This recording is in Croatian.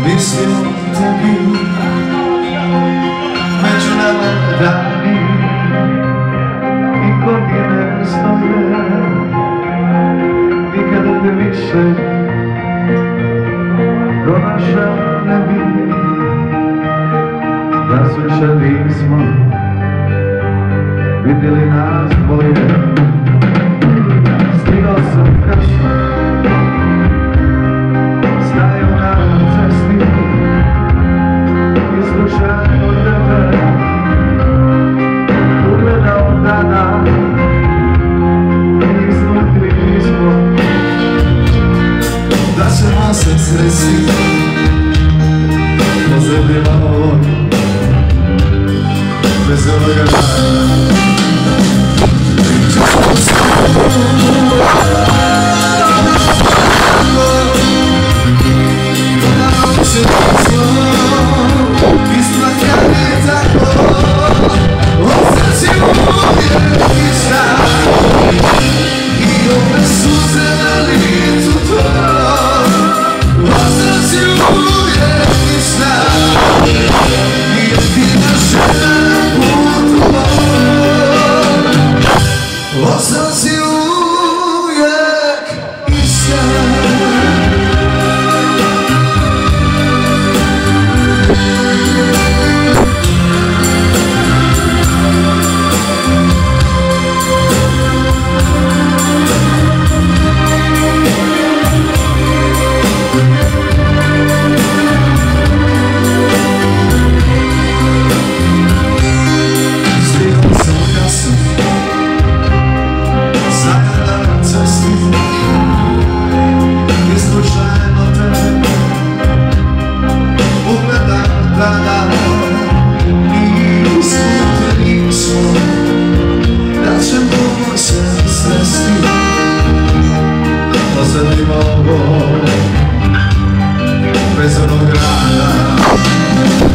Mislim tebi među nama dani i godine stoje, nikada te više pronašao ne bi, da slučajni smo vidjeli nas dvoje. Stigao sam kasno, stajao na cesti i slučajno tebe ugledao tada. Izvukli smo da ćemo se sresti po zemljama ovoj bez ovoga dana. Bez onog rada